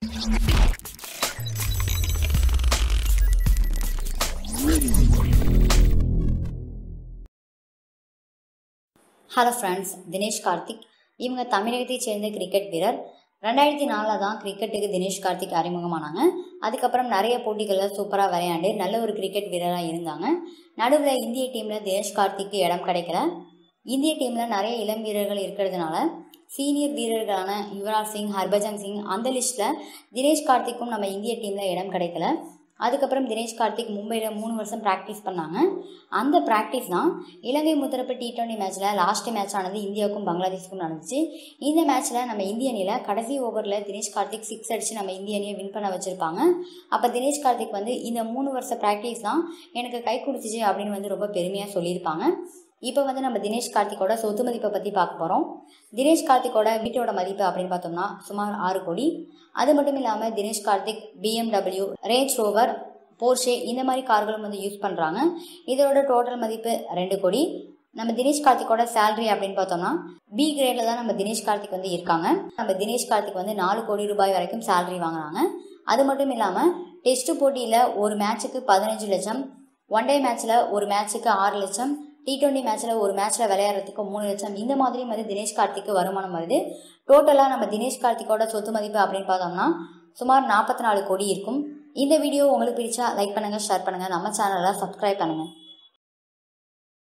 Hello friends, Dinesh Karthik இவங்க தமிழகத்தைச் சேர்ந்த கிரிக்கெட் வீரர். 2004 தான் கிரிக்கெட்டுக்கு தினேஷ் கார்த்திக் அறிமுகமானாங்க. அதுக்கப்புறம் நிறைய போட்டிகளில் சூப்பராக விளையாண்டு நல்ல ஒரு கிரிக்கெட் வீரராக இருந்தாங்க. நடுவில் இந்திய டீமில் தினேஷ் கார்த்திக்கு இடம் கிடைக்கல. இந்திய டீமில் நிறைய இளம் வீரர்கள் இருக்கிறதுனால சீனியர் வீரர்களான யுவராஜ் சிங், ஹர்பஜன் சிங் அந்த லிஸ்ட்டில் தினேஷ் கார்த்திக்கும் நம்ம இந்திய டீமில் இடம் கிடைக்கல. அதுக்கப்புறம் தினேஷ் கார்த்திக் மும்பையில் 3 வருஷம் ப்ராக்டிஸ் பண்ணாங்க. அந்த ப்ராக்டிஸ் தான் இலங்கை முத்தரப்பு T20 மேட்ச்சில் லாஸ்ட் மேட்ச் ஆனது இந்தியாவுக்கும் பங்களாதேஷுக்கும் நடந்துச்சு. இந்த மேட்ச்சில் நம்ம இந்திய அணியில் கடைசி ஓவரில் தினேஷ் கார்த்திக் 6 அடித்து நம்ம இந்திய அணியை வின் பண்ண வச்சுருப்பாங்க. அப்போ தினேஷ் கார்த்திக் இந்த 3 வருஷ ப்ராக்டிஸ் தான் எனக்கு கை கொடுத்துச்சு அப்படின்னு ரொம்ப பெருமையாக சொல்லியிருப்பாங்க. இப்போ நம்ம தினேஷ் கார்த்திக்கோட சொத்து மதிப்பை பற்றி பார்க்க போகிறோம். தினேஷ் கார்த்திக்கோட வீட்டோட மதிப்பு அப்படின்னு பார்த்தோம்னா சுமார் 6 கோடி. அது மட்டும் இல்லாமல் Dinesh Karthik BMW, Range Rover, Porsche இந்த மாதிரி கார்களும் யூஸ் பண்ணுறாங்க. இதோட டோட்டல் மதிப்பு 2 கோடி. நம்ம தினேஷ் கார்த்திக்கோட சேலரி அப்படின்னு பார்த்தோம்னா B கிரேடில் தான் நம்ம தினேஷ் கார்த்திக் இருக்காங்க. நம்ம தினேஷ் கார்த்திக் 4 கோடி ரூபாய் வரைக்கும் சேலரி வாங்குறாங்க. அது மட்டும் இல்லாமல் டெஸ்ட் போட்டியில் ஒரு மேட்சுக்கு 15 லட்சம், ஒன் டே மேட்ச்சில் ஒரு மேட்சுக்கு 6 லட்சம், T20 மேட்ச்சில் ஒரு மேட்ச்சில் விளையாடுறதுக்கு 3 லட்சம், இந்த மாதிரி தினேஷ் கார்த்திக்கு வருமானம் வருது. டோட்டலாக நம்ம தினேஷ் கார்த்திக்கோட சொத்து மதிப்பு அப்படின்னு பார்த்தோம்னா சுமார் 44 கோடி இருக்கும். இந்த வீடியோ உங்களுக்கு பிடிச்சா லைக் பண்ணுங்கள், ஷேர் பண்ணுங்கள், நம்ம சேனலை சப்ஸ்கிரைப் பண்ணுங்கள்.